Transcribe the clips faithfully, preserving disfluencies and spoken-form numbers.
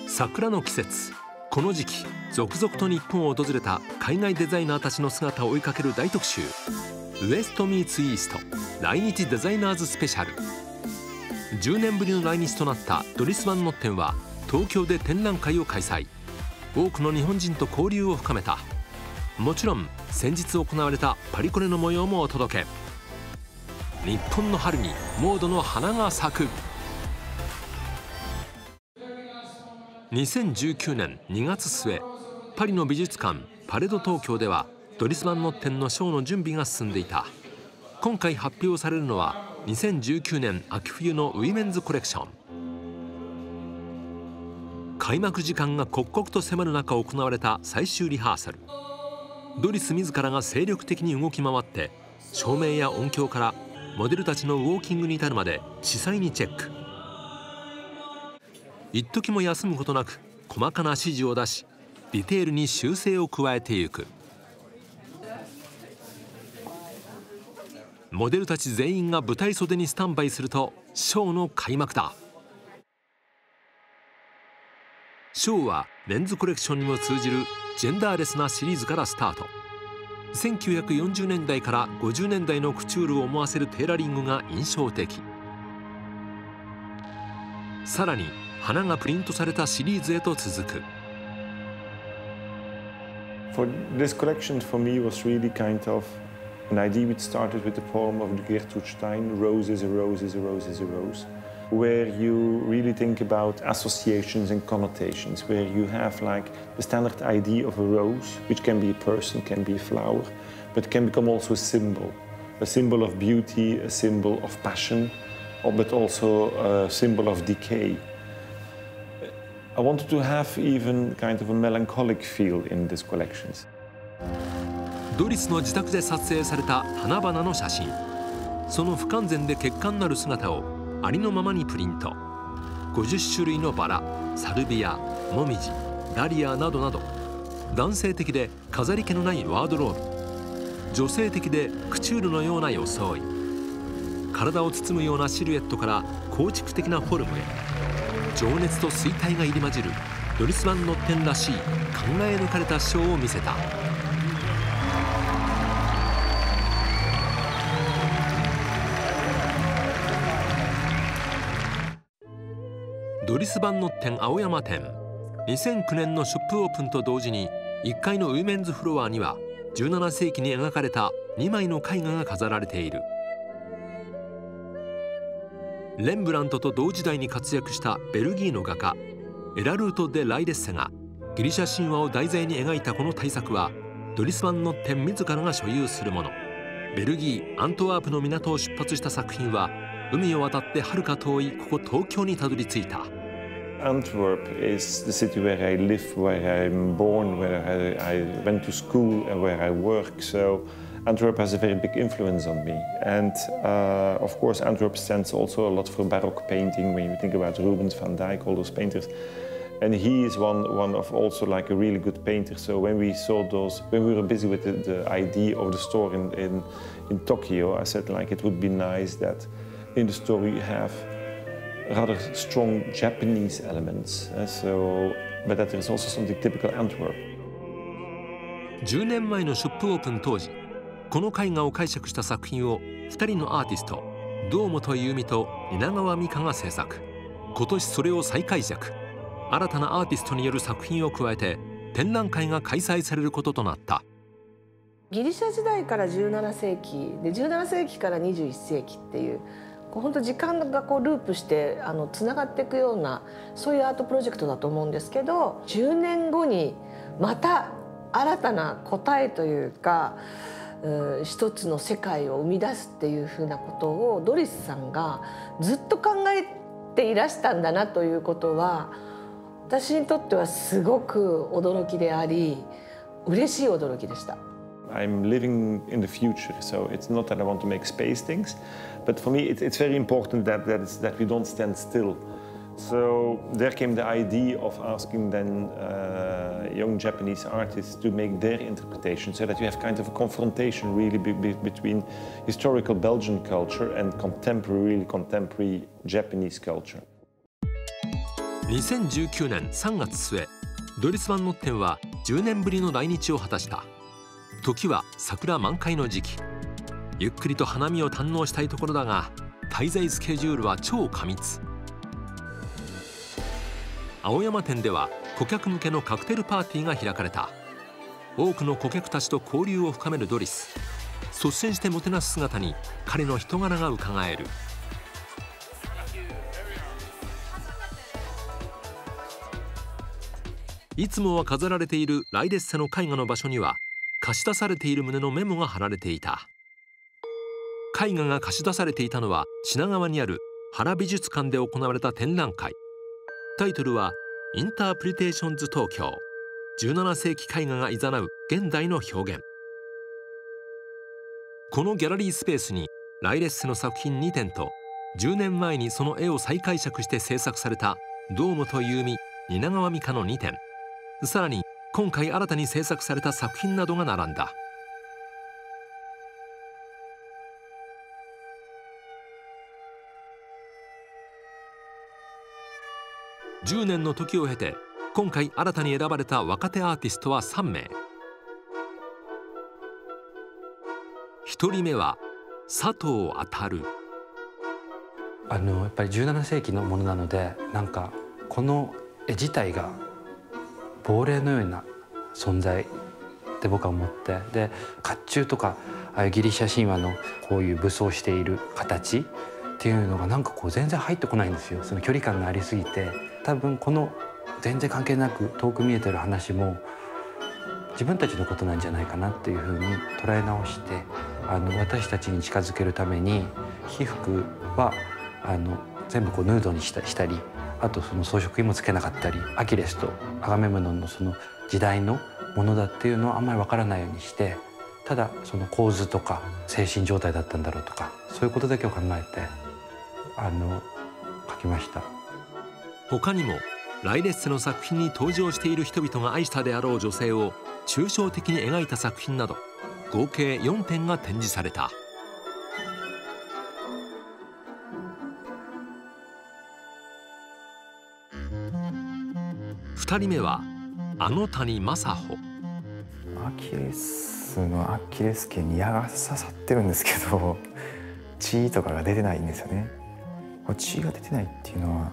桜の季節、この時期続々と日本を訪れた海外デザイナーたちの姿を追いかける大特集、ウエストミーツイースト来日デザイナーズスペシャル。じゅうねんぶりの来日となったドリス・バンノッテンは東京で展覧会を開催。多くの日本人と交流を深めた。もちろん先日行われたパリコレの模様もお届け。日本の春にモードの花が咲く。にせんじゅうきゅうねんにがつ末、パリの美術館パレド東京ではドリス・バンノッテンのショーの準備が進んでいた。今回発表されるのはにせんじゅうきゅうねん秋冬のウィメンズコレクション。開幕時間が刻々と迫る中行われた最終リハーサル。ドリス自らが精力的に動き回って照明や音響からモデルたちのウォーキングに至るまで細細にチェック。一時も休むことなく細かな指示を出し、ディテールに修正を加えていく。モデルたち全員が舞台袖にスタンバイするとショーの開幕だ。ショーはメンズコレクションにも通じるジェンダーレスなシリーズからスタート。せんきゅうひゃくよんじゅうねんだいからごじゅうねんだいのクチュールを思わせるテーラリングが印象的。さらに花がプリントされたシリーズへと続く。 For this collection, for me, was really kind of an idea which started with the poem of Gertrude Stein, "Rose is a rose is a rose is a rose," where you really think about associations and connotations, where you have like the standard idea of a rose, which can be a person, can be a flower, but can become also a symbol, a symbol of beauty, a symbol of passion, but also a symbol of decay. I wanted to have even kind of a melancholic feel in these collections. ドリスの自宅で撮影された花々の写真。その不完全で欠陥のある姿をありのままにプリント。ごじゅっしゅるいのバラ、サルビア、モミジ、ダリアなどなど、男性的で飾り気のないワードローブ、女性的でクチュールのような装い、体を包むようなシルエットから構築的なフォルムへ、情熱と衰退が入り混じるドリス・バンノッテンらしい考え抜かれたショーを見せた。ドリス・バンノッテン青山店、にせんきゅうねんのショップオープンと同時にいっかいのウィメンズフロアにはじゅうななせいきに描かれたにまいの絵画が飾られている。レンブラントと同時代に活躍したベルギーの画家エラルート・デ・ライレッセがギリシャ神話を題材に描いたこの大作はドリス・バンノッテン自らが所有するもの。ベルギー・アントワープの港を出発した作品は海を渡ってはるか遠いここ東京にたどり着いた。 Antwerp is the city where I live, where I'm born, where I, I went to school and where I work. So Antwerp has a very big influence on me. And uh, of course, Antwerp stands also a lot for Baroque painting. When you think about Rubens, Van Dyck, all those painters. And he is one, one of also like a really good painter. So when we saw those, when we were busy with the, the idea of the store in, in, in Tokyo, I said like it would be nice that in the store you have rather strong Japanese elements. Uh, so, but that there is also something typical Antwerp. じゅうねんまえのショップオープン当時、この絵画を解釈した作品をふたりのアーティスト堂本優美と蜷川美香が制作。今年それを再解釈、新たなアーティストによる作品を加えて展覧会が開催されることとなった。 ギリシャ時代からじゅうななせいきでじゅうななせいきからにじゅういっせいきっていうこう本当時間がこうループしてあのつながっていくようなそういうアートプロジェクトだと思うんですけど、じゅうねんごにまた新たな答えというかう一つの世界を生み出すっていうふうなことをドリスさんがずっと考えていらしたんだなということは私にとってはすごく驚きであり嬉しい驚きでした。 I'm living in the future, so it's not that I want to make space things, but for me it's, it's very important that, that, it's, that we don't stand still. So there came the idea of asking then uh, young Japanese artists to make their interpretation so that you have kind of a confrontation really be, be, between historical Belgian culture and contemporary, really contemporary Japanese culture. にせんじゅうきゅうねんさんがつ末、ドリス・ヴァン・ノッテンはじゅうねんぶりの来日を果たした。時は桜満開の時期。ゆっくりと花見を堪能したいところだが、滞在スケジュールは超過密。青山店では顧客向けのカクテルパーティーが開かれた。多くの顧客たちと交流を深めるドリス。率先してもてなす姿に彼の人柄がうかがえる。いつもは飾られているライレッセの絵画の場所には貸し出されている旨のメモが貼られていた。絵画が貸し出されていたのは品川にある原美術館で行われた展覧会。タイトルは「インタープリテーションズ東京じゅうなな世紀絵画がいざなう現代の表現」。このギャラリースペースにライレッセの作品にてんとじゅうねんまえにその絵を再解釈して制作された堂本優美、蜷川美香のにてん、さらに今回新たに制作された作品などが並んだ。じゅうねんの時を経て今回新たに選ばれた若手アーティストはさんめい。ひとりめは佐藤航。 あのやっぱりじゅうなな世紀のものなので、なんかこの絵自体が亡霊のような存在って僕は思って、で甲冑とかああいうギリシャ神話のこういう武装している形っていうのがなんかこう全然入ってこないんですよ。その距離感がありすぎて、多分この全然関係なく遠く見えてる話も自分たちのことなんじゃないかなっていうふうに捉え直して、あの私たちに近づけるために被服はあの全部こうヌードにした、したり、あとその装飾品もつけなかったり、アキレスとアガメムノンのその時代のものだっていうのはあんまりわからないようにして、ただその構図とか精神状態だったんだろうとか、そういうことだけを考えてあの描きました。 他にもライレッセの作品に登場している人々が愛したであろう女性を抽象的に描いた作品など合計よんてんが展示された。ふたりめはあの谷正穂。 アキレスのアキレス腱に矢が刺さってるんですけど、血とかが出てないんですよね。これ血が出てないっていうのは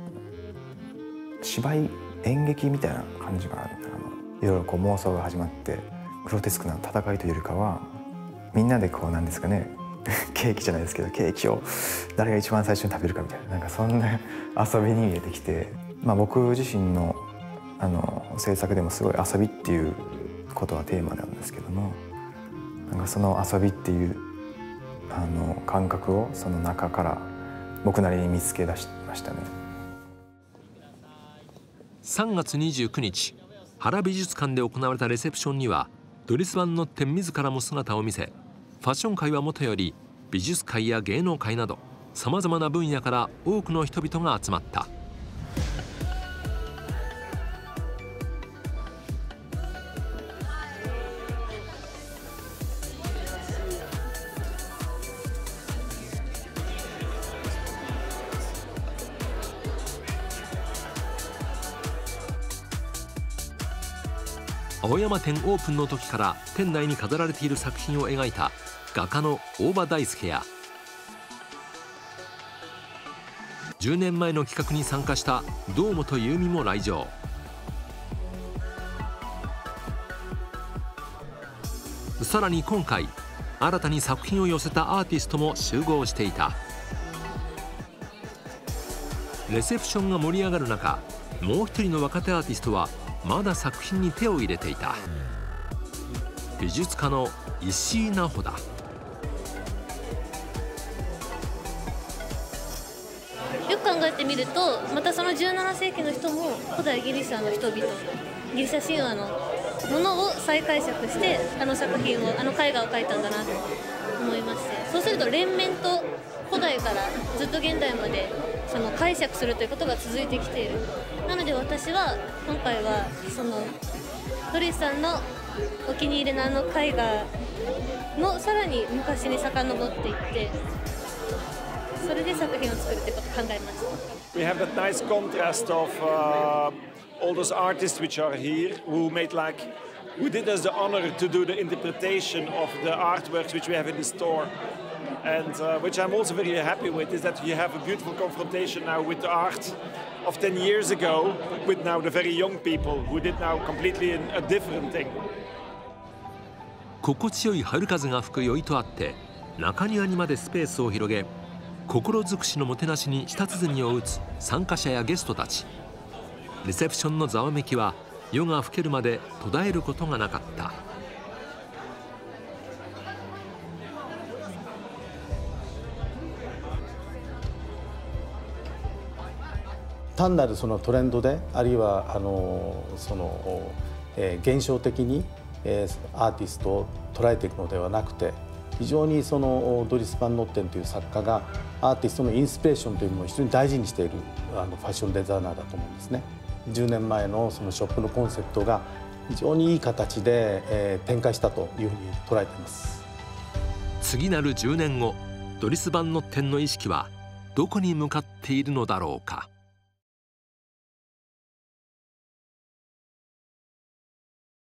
芝居演劇みたいな感じがある。いろいろこう妄想が始まって、グロテスクな戦いというよりかはみんなでこうなんですかねケーキじゃないですけど、ケーキを誰が一番最初に食べるかみたいな、なんかそんな遊びに見えてきて、まあ、僕自身のあの制作でもすごい遊びっていうことはテーマなんですけども、なんかその遊びっていうあの感覚をその中から僕なりに見つけ出しましたね。 さんがつにじゅうくにち、原美術館で行われたレセプションにはドリス・ヴァン・ノッテン自らも姿を見せ、ファッション界はもとより美術界や芸能界などさまざまな分野から多くの人々が集まった。青山店オープンの時から店内に飾られている作品を描いた画家の大場大輔や、じゅうねんまえの企画に参加した堂本優美も来場。さらに今回新たに作品を寄せたアーティストも集合していた。レセプションが盛り上がる中、もう一人の若手アーティストはまだ作品に手を入れていた。美術家の石井奈穂だ。 よく考えてみると、またそのじゅうなな世紀の人も古代ギリシャの人々、ギリシャ神話のものを再解釈してあの作品を、あの絵画を描いたんだなと思いまして、そうすると連綿と古代からずっと現代までその解釈するということが続いてきている。なので私は今回はそのドリスさんのお気に入りのあの絵画のさらに昔に遡っていって、それで作品を作るってことを考えました。 We have that nice contrast of uh, all those artists which are here who made like, who did us the honor to do the interpretation of the artworks which we have in the store. And uh, which I'm also very happy with is that you have a beautiful confrontation now with the art of ten years ago with now the very young people who did now completely a different thing. 心地よい春風が吹く酔いとあって中庭にまでスペースを広げ心尽くしのもてなしに舌鼓を打つ参加者やゲストたち。レセプションのざわめきは夜が更けるまで途絶えることがなかった。 単なるそのトレンドであるいはあのその、えー、現象的に、えー、アーティストを捉えていくのではなくて非常にそのドリス・バンノッテンという作家がアーティストのインスピレーションというのを非常に大事にしているあのファッションデザイナーだと思うんですね。じゅうねんまえのそのショップのコンセプトが非常にいい形で、えー、展開したというふうに捉えています。 次なるじゅうねんご、ドリス・バンノッテンの意識はどこに向かっているのだろうか。